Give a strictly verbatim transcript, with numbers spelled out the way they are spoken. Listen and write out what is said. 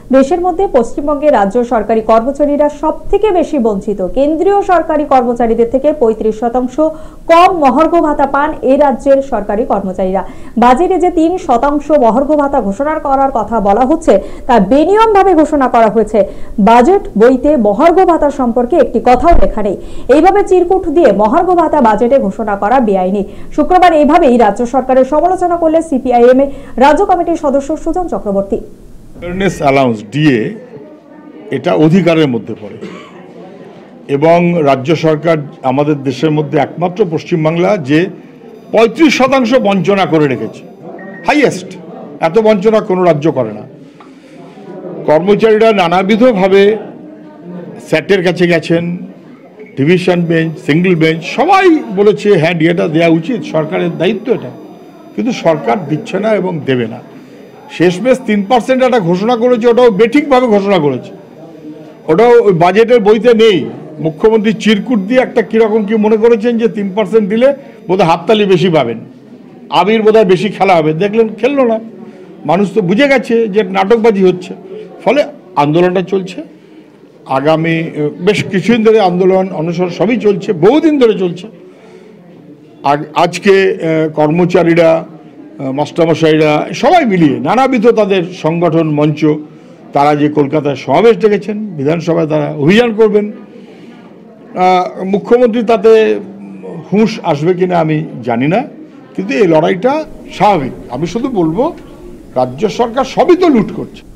দেশের মধ্যে পশ্চিমবঙ্গে রাজ্য সরকারি কর্মচারীরা সবথেকে বেশি বঞ্চিত। কেন্দ্রীয় সরকারি কর্মচারীদের থেকে পঁয়ত্রিশ শতাংশ কম মহার্ঘ ভাতা পান এই রাজ্যের সরকারি কর্মচারীরা। বাজেটে যে তিন শতাংশ মহার্ঘ ভাতা ঘোষণা করার কথা বলা হচ্ছে তা বেনিয়মভাবে ঘোষণা করা হয়েছে। বাজেট বইতে মহার্ঘ ভাতা সম্পর্কে একটি কথাও লেখা নেই। এইভাবে চিরকুট দিয়ে মহার্ঘ ভাতা বাজেটে ঘোষণা করা বেআইনি। শুক্রবার এইভাবেই রাজ্য সরকারের সমালোচনা করলেন সিপিআইএম এর রাজ্য কমিটির সদস্য Sujan Chakraborty. Fairness allowance DA এটা অধিকারের মধ্যে পড়ে এবং রাজ্য সরকার আমাদের দেশের মধ্যে একমাত্র পশ্চিমবাংলা যে পঁয়ত্রিশ শতাংশ বঞ্চনা করে রেখেছে, হাইয়েস্ট। এত বঞ্চনা কোনো রাজ্য করে না। কর্মচারীরা নানাবিধভাবে স্যাটের কাছে গেছেন, ডিভিশন বেঞ্চ, সিঙ্গল বেঞ্চ, সবাই বলেছে হ্যাঁ ডিএটা দেওয়া উচিত, সরকারের দায়িত্ব এটা, কিন্তু সরকার দিচ্ছে না এবং দেবে না। শেষমেশ তিন পার্সেন্ট একটা ঘোষণা করেছে, ওটাও বেঠিকভাবে ঘোষণা করেছে, ওটাও ওই বাজেটের বইতে নেই। মুখ্যমন্ত্রী চিরকুট দিয়ে একটা কীরকম কি মনে করেছেন যে তিন পার্সেন্ট দিলে বোধহয় হাততালি বেশি পাবেন, আবির বোধহয় বেশি খেলা হবে। দেখলেন খেললো না, মানুষ তো বুঝে গেছে যে নাটকবাজি হচ্ছে। ফলে আন্দোলনটা চলছে, আগামী বেশ কিছুদিন ধরে আন্দোলন অনশন সবই চলছে, বহুদিন ধরে চলছে। আজকে কর্মচারীরা, মাস্টারমশাইরা সবাই মিলিয়ে নানাবিধ তাদের সংগঠন মঞ্চ, তারা যে কলকাতায় সমাবেশ ডেকেছেন, বিধানসভায় তারা অভিযান করবেন। মুখ্যমন্ত্রী তাতে হুঁশ আসবে কিনা আমি জানি না, কিন্তু এই লড়াইটা স্বাভাবিক। আমি শুধু বলবো রাজ্য সরকার সবই তো লুট করছে।